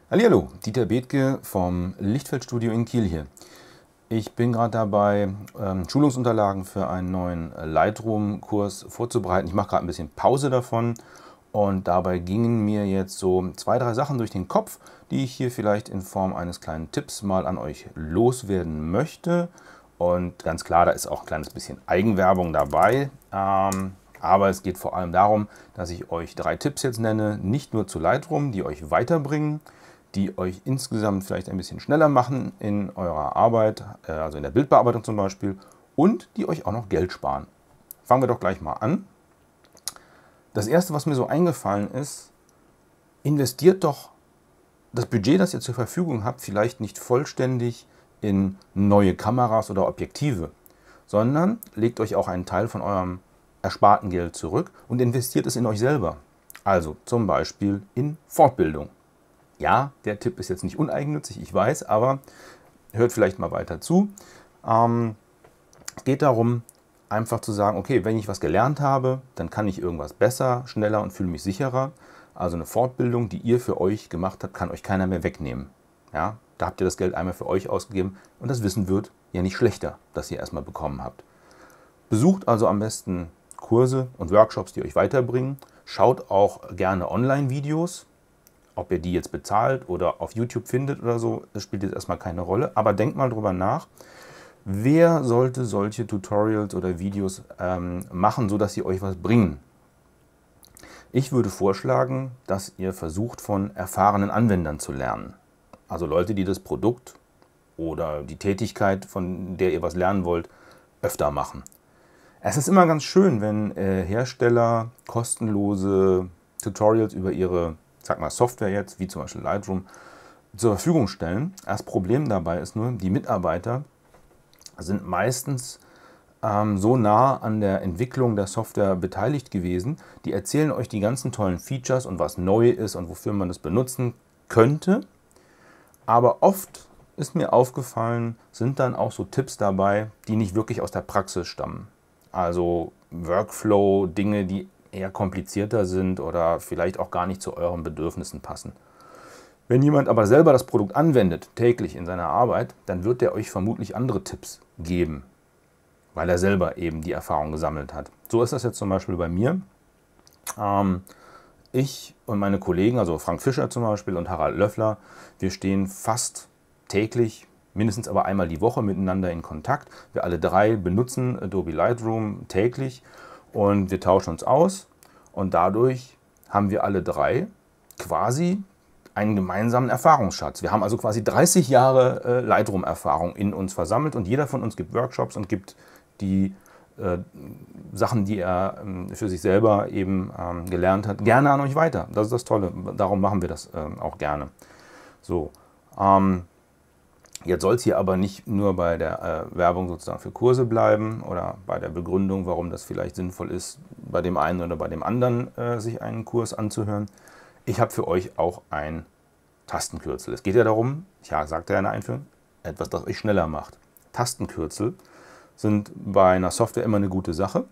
Hallihallo, Dieter Bethke vom Lichtfeldstudio in Kiel hier. Ich bin gerade dabei, Schulungsunterlagen für einen neuen Lightroom-Kurs vorzubereiten. Ich mache gerade ein bisschen Pause davon und dabei gingen mir jetzt so 2, 3 Sachen durch den Kopf, die ich hier vielleicht in Form eines kleinen Tipps mal an euch loswerden möchte. Und ganz klar, da ist auch ein kleines bisschen Eigenwerbung dabei. Aber es geht vor allem darum, dass ich euch 3 Tipps jetzt nenne, nicht nur zu Lightroom, die euch weiterbringen, die euch insgesamt vielleicht ein bisschen schneller machen in eurer Arbeit, also in der Bildbearbeitung zum Beispiel, und die euch auch noch Geld sparen. Fangen wir doch gleich mal an. Das erste, was mir so eingefallen ist, investiert doch das Budget, das ihr zur Verfügung habt, vielleicht nicht vollständig in neue Kameras oder Objektive, sondern legt euch auch einen Teil von eurem ersparten Geld zurück und investiert es in euch selber. Also zum Beispiel in Fortbildung. Ja, der Tipp ist jetzt nicht uneigennützig, ich weiß, aber hört vielleicht mal weiter zu. Es geht darum, einfach zu sagen, okay, wenn ich was gelernt habe, dann kann ich irgendwas besser, schneller und fühle mich sicherer. Also eine Fortbildung, die ihr für euch gemacht habt, kann euch keiner mehr wegnehmen. Ja, da habt ihr das Geld einmal für euch ausgegeben und das Wissen wird ja nicht schlechter, das ihr erstmal bekommen habt. Besucht also am besten Kurse und Workshops, die euch weiterbringen. Schaut auch gerne Online-Videos. Ob ihr die jetzt bezahlt oder auf YouTube findet oder so, das spielt jetzt erstmal keine Rolle. Aber denkt mal drüber nach, wer sollte solche Tutorials oder Videos machen, sodass sie euch was bringen? Ich würde vorschlagen, dass ihr versucht, von erfahrenen Anwendern zu lernen. Also Leute, die das Produkt oder die Tätigkeit, von der ihr was lernen wollt, öfter machen. Es ist immer ganz schön, wenn Hersteller kostenlose Tutorials über ihre, sag mal, Software jetzt, wie zum Beispiel Lightroom, zur Verfügung stellen. Das Problem dabei ist nur, die Mitarbeiter sind meistens so nah an der Entwicklung der Software beteiligt gewesen. Die erzählen euch die ganzen tollen Features und was neu ist und wofür man das benutzen könnte. Aber oft ist mir aufgefallen, sind dann auch so Tipps dabei, die nicht wirklich aus der Praxis stammen. Also Workflow, Dinge, die eher komplizierter sind oder vielleicht auch gar nicht zu euren Bedürfnissen passen. Wenn jemand aber selber das Produkt anwendet, täglich in seiner Arbeit, dann wird er euch vermutlich andere Tipps geben, weil er selber eben die Erfahrung gesammelt hat. So ist das jetzt zum Beispiel bei mir. Ich und meine Kollegen, also Frank Fischer zum Beispiel und Harald Löffler, wir stehen fast täglich, mindestens aber einmal die Woche miteinander in Kontakt. Wir alle 3 benutzen Adobe Lightroom täglich und wir tauschen uns aus und dadurch haben wir alle 3 quasi einen gemeinsamen Erfahrungsschatz. Wir haben also quasi 30 Jahre Lightroom-Erfahrung in uns versammelt und jeder von uns gibt Workshops und gibt die Sachen, die er für sich selber eben gelernt hat, gerne an euch weiter. Das ist das Tolle, darum machen wir das auch gerne. So, jetzt soll es hier aber nicht nur bei der Werbung sozusagen für Kurse bleiben oder bei der Begründung, warum das vielleicht sinnvoll ist, bei dem einen oder bei dem anderen sich einen Kurs anzuhören. Ich habe für euch auch ein Tastenkürzel. Es geht ja darum, ja, sagt er in der Einführung, etwas, das euch schneller macht. Tastenkürzel sind bei einer Software immer eine gute Sache.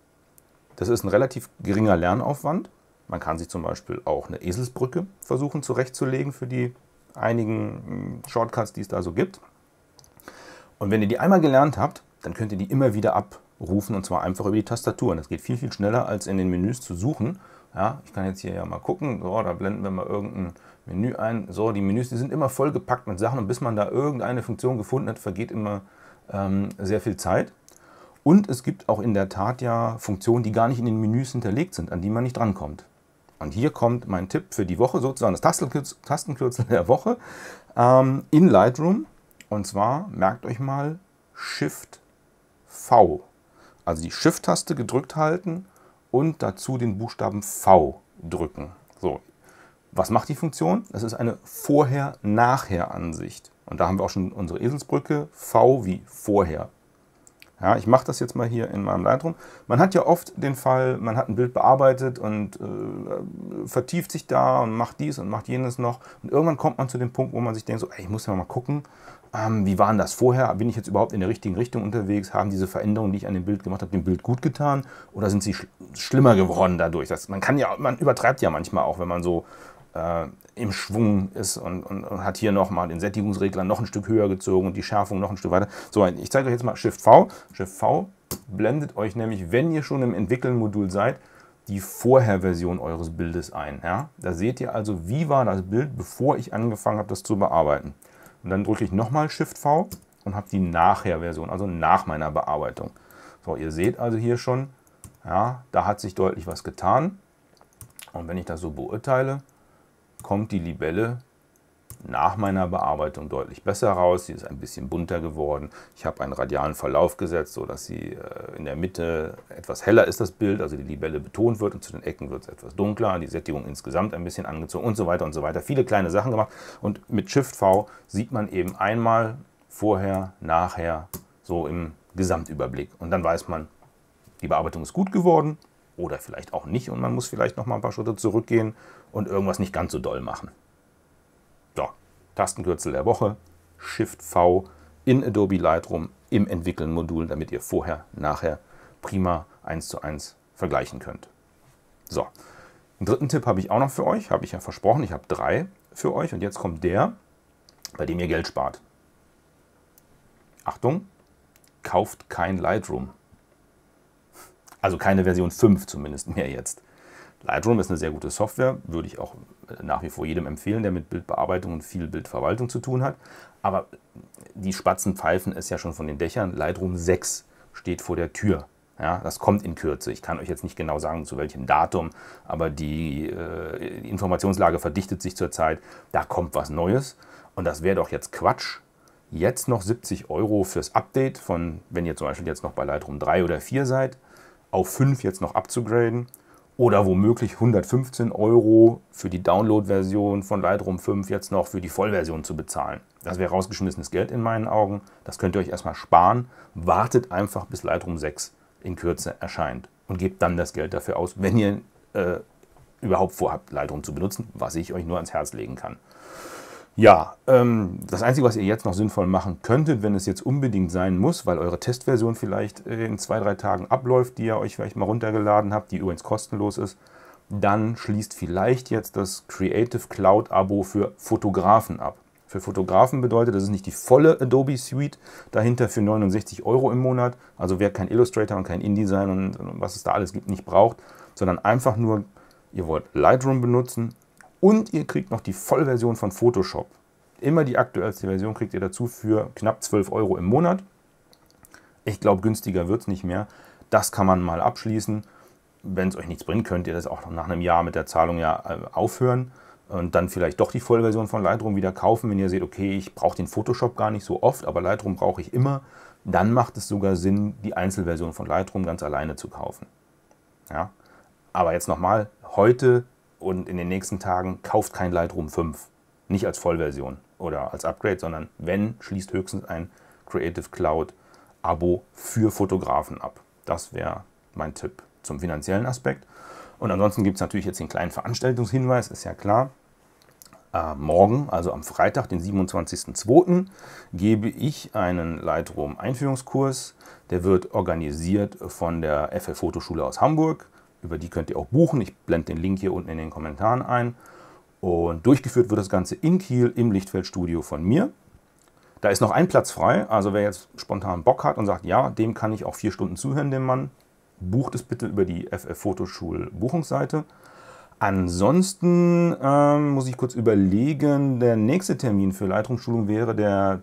Das ist ein relativ geringer Lernaufwand. Man kann sich zum Beispiel auch eine Eselsbrücke versuchen zurechtzulegen für die einigen Shortcuts, die es da so gibt. Und wenn ihr die einmal gelernt habt, dann könnt ihr die immer wieder abrufen und zwar einfach über die Tastatur. Und das geht viel, viel schneller als in den Menüs zu suchen. Ja, ich kann jetzt hier ja mal gucken, so, da blenden wir mal irgendein Menü ein. So, die Menüs, die sind immer vollgepackt mit Sachen und bis man da irgendeine Funktion gefunden hat, vergeht immer sehr viel Zeit. Und es gibt auch in der Tat ja Funktionen, die gar nicht in den Menüs hinterlegt sind, an die man nicht drankommt. Und hier kommt mein Tipp für die Woche, sozusagen das Tastenkürzel der Woche in Lightroom. Und zwar, merkt euch mal, Shift V. Also die Shift-Taste gedrückt halten und dazu den Buchstaben V drücken. So, was macht die Funktion? Das ist eine Vorher-Nachher-Ansicht. Und da haben wir auch schon unsere Eselsbrücke, V wie vorher. Ja, ich mache das jetzt mal hier in meinem Lightroom. Man hat ja oft den Fall, man hat ein Bild bearbeitet und vertieft sich da und macht dies und macht jenes noch. Und irgendwann kommt man zu dem Punkt, wo man sich denkt, so, ey, ich muss ja mal gucken, wie war denn das vorher? Bin ich jetzt überhaupt in der richtigen Richtung unterwegs? Haben diese Veränderungen, die ich an dem Bild gemacht habe, dem Bild gut getan? Oder sind sie schlimmer geworden dadurch? Man übertreibt ja manchmal auch, wenn man so im Schwung ist und hat hier nochmal den Sättigungsregler noch ein Stück höher gezogen und die Schärfung noch ein Stück weiter. So, ich zeige euch jetzt mal Shift V. Shift V blendet euch nämlich, wenn ihr schon im Entwickeln-Modul seid, die Vorher-Version eures Bildes ein. Ja? Da seht ihr also, wie war das Bild, bevor ich angefangen habe, das zu bearbeiten. Und dann drücke ich nochmal Shift V und habe die Nachher-Version, also nach meiner Bearbeitung. So, ihr seht also hier schon, ja, da hat sich deutlich was getan. Und wenn ich das so beurteile, kommt die Libelle nach meiner Bearbeitung deutlich besser raus. Sie ist ein bisschen bunter geworden. Ich habe einen radialen Verlauf gesetzt, sodass sie in der Mitte etwas heller ist, das Bild, also die Libelle betont wird und zu den Ecken wird es etwas dunkler, die Sättigung insgesamt ein bisschen angezogen und so weiter und so weiter. Viele kleine Sachen gemacht und mit Shift V sieht man eben einmal vorher, nachher, so im Gesamtüberblick. Und dann weiß man, die Bearbeitung ist gut geworden oder vielleicht auch nicht und man muss vielleicht noch mal ein paar Schritte zurückgehen und irgendwas nicht ganz so doll machen. So, Tastenkürzel der Woche, Shift V in Adobe Lightroom im Entwickeln-Modul, damit ihr vorher, nachher prima 1:1 vergleichen könnt. So, einen dritten Tipp habe ich auch noch für euch, habe ich ja versprochen, ich habe 3 für euch und jetzt kommt der, bei dem ihr Geld spart. Achtung, kauft kein Lightroom. Also keine Version 5 zumindest mehr jetzt. Lightroom ist eine sehr gute Software, würde ich auch nach wie vor jedem empfehlen, der mit Bildbearbeitung und viel Bildverwaltung zu tun hat. Aber die Spatzen pfeifen es ja schon von den Dächern. Lightroom 6 steht vor der Tür. Ja, das kommt in Kürze. Ich kann euch jetzt nicht genau sagen, zu welchem Datum, aber die Informationslage verdichtet sich zurzeit. Da kommt was Neues. Und das wäre doch jetzt Quatsch, jetzt noch 70 € fürs Update von, wenn ihr zum Beispiel jetzt noch bei Lightroom 3 oder 4 seid, auf 5 jetzt noch abzugraden. Oder womöglich 115 € für die Download-Version von Lightroom 5 jetzt noch für die Vollversion zu bezahlen. Das wäre rausgeschmissenes Geld in meinen Augen. Das könnt ihr euch erstmal sparen. Wartet einfach, bis Lightroom 6 in Kürze erscheint. Und gebt dann das Geld dafür aus, wenn ihr überhaupt vorhabt, Lightroom zu benutzen, was ich euch nur ans Herz legen kann. Ja, das Einzige, was ihr jetzt noch sinnvoll machen könntet, wenn es jetzt unbedingt sein muss, weil eure Testversion vielleicht in 2-3 Tagen abläuft, die ihr euch vielleicht mal runtergeladen habt, die übrigens kostenlos ist, dann schließt vielleicht jetzt das Creative Cloud Abo für Fotografen ab. Für Fotografen bedeutet, das ist nicht die volle Adobe Suite dahinter für 69 € im Monat, also wer kein Illustrator und kein InDesign und was es da alles gibt, nicht braucht, sondern einfach nur, ihr wollt Lightroom benutzen, und ihr kriegt noch die Vollversion von Photoshop. Immer die aktuellste Version kriegt ihr dazu für knapp 12 € im Monat. Ich glaube, günstiger wird es nicht mehr. Das kann man mal abschließen. Wenn es euch nichts bringt, könnt ihr das auch nach einem Jahr mit der Zahlung ja aufhören. Und dann vielleicht doch die Vollversion von Lightroom wieder kaufen, wenn ihr seht, okay, ich brauche den Photoshop gar nicht so oft, aber Lightroom brauche ich immer. Dann macht es sogar Sinn, die Einzelversion von Lightroom ganz alleine zu kaufen. Ja? Aber jetzt nochmal, heute und in den nächsten Tagen kauft kein Lightroom 5. Nicht als Vollversion oder als Upgrade, sondern wenn, schließt höchstens ein Creative Cloud Abo für Fotografen ab. Das wäre mein Tipp zum finanziellen Aspekt. Und ansonsten gibt es natürlich jetzt den kleinen Veranstaltungshinweis, ist ja klar. Morgen, also am Freitag, den 27.02., gebe ich einen Lightroom-Einführungskurs. Der wird organisiert von der FF Fotoschule aus Hamburg. Über die könnt ihr auch buchen. Ich blende den Link hier unten in den Kommentaren ein. Und durchgeführt wird das Ganze in Kiel im Lichtfeldstudio von mir. Da ist noch ein Platz frei. Also wer jetzt spontan Bock hat und sagt, ja, dem kann ich auch 4 Stunden zuhören, dem Mann, bucht es bitte über die FF Fotoschul Buchungsseite. Ansonsten muss ich kurz überlegen, der nächste Termin für Lightroom-Schulung wäre der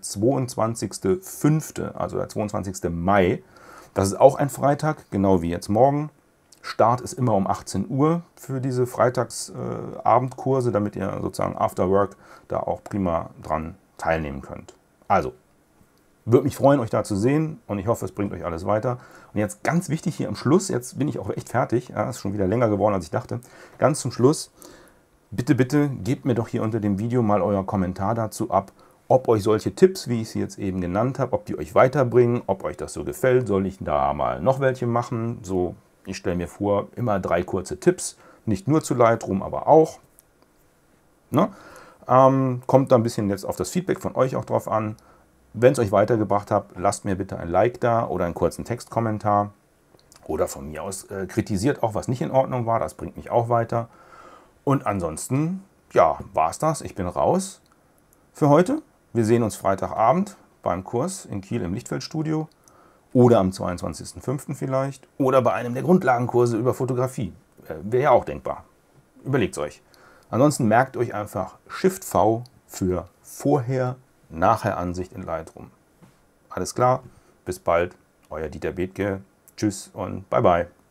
22.05., also der 22. Mai. Das ist auch ein Freitag, genau wie jetzt morgen. Start ist immer um 18 Uhr für diese Freitagsabendkurse, damit ihr sozusagen after work da auch prima dran teilnehmen könnt. Also, würde mich freuen, euch da zu sehen und ich hoffe, es bringt euch alles weiter. Und jetzt ganz wichtig hier am Schluss, jetzt bin ich auch echt fertig, ja, ist schon wieder länger geworden, als ich dachte. Ganz zum Schluss, bitte, bitte gebt mir doch hier unter dem Video mal euer Kommentar dazu ab, ob euch solche Tipps, wie ich sie jetzt eben genannt habe, ob die euch weiterbringen, ob euch das so gefällt. Soll ich da mal noch welche machen? So, ich stelle mir vor, immer 3 kurze Tipps, nicht nur zu Lightroom, aber auch. Ne? Kommt da ein bisschen jetzt auf das Feedback von euch auch drauf an. Wenn es euch weitergebracht hat, lasst mir bitte ein Like da oder einen kurzen Textkommentar. Oder von mir aus kritisiert auch, was nicht in Ordnung war, das bringt mich auch weiter. Und ansonsten ja, war's das. Ich bin raus für heute. Wir sehen uns Freitagabend beim Kurs in Kiel im Lichtfeldstudio oder am 22.05. vielleicht oder bei einem der Grundlagenkurse über Fotografie. Wäre ja auch denkbar. Überlegt es euch. Ansonsten merkt euch einfach Shift-V für Vorher-Nachher-Ansicht in Lightroom. Alles klar, bis bald, euer Dieter Bethke. Tschüss und bye bye.